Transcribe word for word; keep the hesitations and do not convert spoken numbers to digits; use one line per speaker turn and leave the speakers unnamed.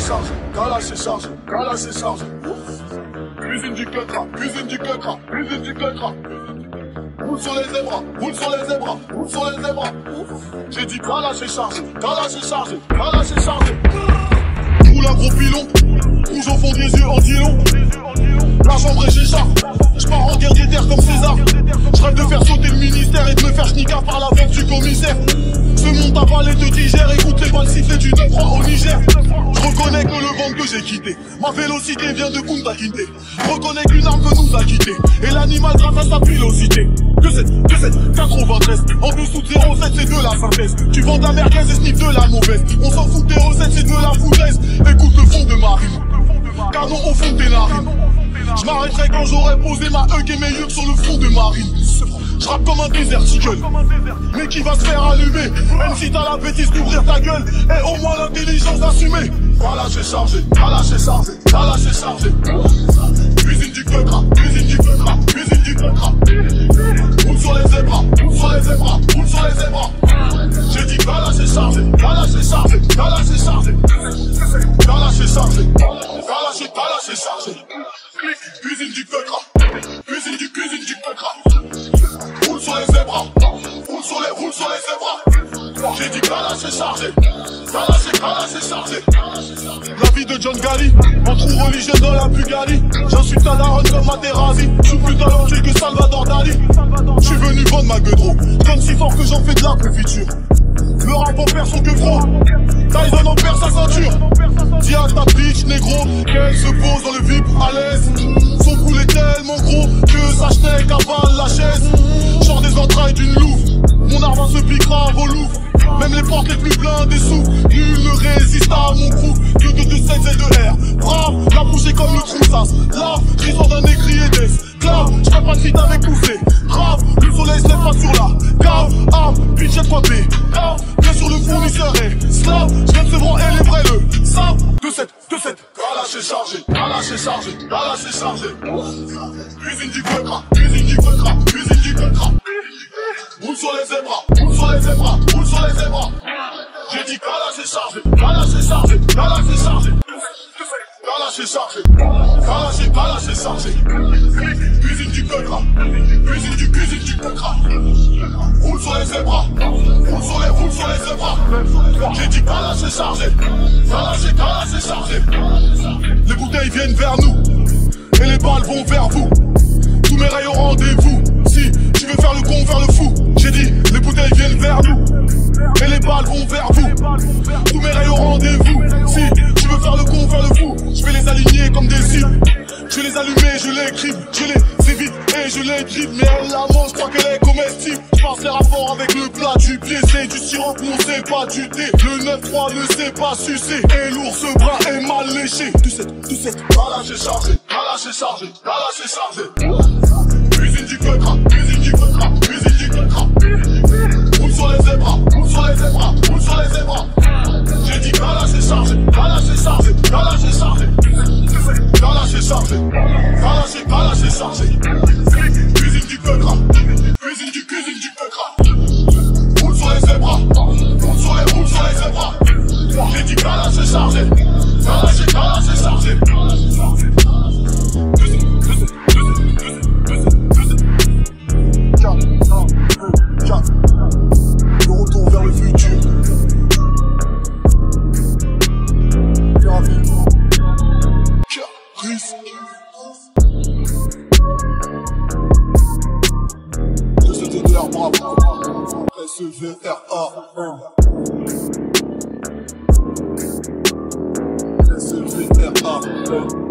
chargé, Kaaris c'est chargé, Kaaris c'est chargé. Cuisine du quecra, cuisine du quecra, cuisine du quecra. Roule sur les zébras, roule sur les zébras, roule sur les zébras. J'ai dit Kaaris c'est chargé, Kaaris c'est chargé, Kaaris c'est chargé. Roule un gros pilon, rouge au fond des yeux en dilon. La chambre est j'écharpe, j'pars en guerre des terres comme César. J'rêve de faire sauter le ministère et de me faire schnicard par la vente du commissaire. Ce monde avalé te digère, écoute les balles sifflées du neuf trois au Niger. J'reconnais que le ventre que j'ai quitté, ma vélocité vient de Kunta Kinte. J'reconnais qu'une arme peut nous acquitter, et l'animal grâce à sa pilosité. Que c'est, que c'est, quatre-vingt-treize, en dessous de zéro sept c'est de la synthèse. Tu vends de la merguez et sniff de la mauvaise. On s'en fout de zéro sept c'est de la foutaise. Écoute le fond de ma rime, canon au fond de tes narines. J'm'arrêterai quand j'aurai posé ma hug et mes yeux sur le front de Marine. J'rappe comme un déserticle, mais qui va se faire allumer. Même si t'as la bêtise d'ouvrir ta gueule, et au moins l'intelligence d'assumer. Voilà j'ai chargé, voilà j'ai chargé, voilà j'ai chargé. Cuisine du quecra, cuisine du quecra, cuisine du quecra. Roule sur les zébras, roule sur les zébras, roule sur les zébras. J'ai dit Kaaris c'est chargé, Kaaris c'est chargé, Kaaris c'est chargé. Kaaris c'est chargé, Kaaris c'est Kaaris c'est chargé. Cuisine du quecra, cuisine du cuisine du quecra. Roule sur les zébras, roule sur les, roule sur les zébras. J'ai dit Kaaris c'est chargé, Kaaris c'est Kaaris c'est chargé. La vie de John Gali, en trou religieux dans la Bugatti. J'insulte ta daronne comme Materazzi. J'suis plus talentueux que Salvador Dali. J'suis venu vendre ma gueudreau, comme si fort que j'en fais de la préfiture. Le rap en perd son que gros, Tyson en perd sa ceinture. Dis à ta bitch négro qu'elle se pose dans le V I P à l'aise. Son poulet est tellement gros que sa steak avale la chaise. Genre des entrailles d'une louve, mon arme se piquera au Louvre. Même les portes les plus blindées s'ouvrent, nul ne résiste à mon crew. Que de deux sept et deux R, brave, la bouche est comme le troussas. Lave, trésor d'un écrier d'esclave. J'fais pas de feat avec poussé, grave, le soleil se lève pas sur la cave. Arme, bitch j'ai quoi B, grave, bien sur le fournisseur et slave. J'viens de se branler les vrais le savent. deux sept, deux sept, Kaaris c'est chargé, Kaaris c'est chargé, Kaaris c'est chargé. Cuisine du quecra, cuisine du quecra, cuisine du quecra. Roule sur les zébras, roule sur les zébras, roule sur les zébras. J'ai dit Kaaris c'est chargé, Kaaris c'est chargé, Kaaris c'est chargé. Kaaris c'est chargé, Kaaris c'est Kaaris c'est chargé. Cuisine du quecra, cuisine du cuisine du quecra. Roule sur les zébras, roule sur les, roule sur les zébras. J'ai dit Kaaris c'est chargé, Kaaris c'est Kaaris c'est chargé. Les bouteilles viennent vers nous, et les balles vont vers vous. Tous mes rails au rendez-vous. Si tu veux faire le con, faire le fou. J'ai dit, les bouteilles viennent vers nous, et les balles vont vers vous. Tous mes rails au rendez-vous. Si tu veux faire le con, faire le fou, je vais les aligner comme des cibles. Je vais les allumer, je les crible, je les évite et je les dribble. Mais elle la mange, je crois qu'elle est comestible. Je pense les rapports avec le plat du pied. C'est du sirop, non c'est pas du thé. Le neuf trois ne sait pas sucer, et l'ours brun est mal léché. Tout sept, tout sept, Kaaris c'est chargé, Kaaris c'est chargé, Kaaris c'est chargé. Cuisine du quecra, cuisine du quecra, cuisine du quecra. Roule sur les zébras, roule sur les zébras, roule sur les zébras. J'ai dit Kaaris c'est chargé, Kaaris c'est chargé, Kaaris c'est chargé. Kaaris c'est chargé, Kaaris c'est Kaaris c'est chargé. Cuisine du quecra, cuisine du cuisine du quecra. Roule sur les zébras, roule sur les, roule sur les zébras. J'ai dit Kaaris c'est chargé, Kaaris c'est Kaaris c'est chargé. Le retour vers le futur. Kaaris. De cet éclair bravo. S E V R A un. S E V R A un.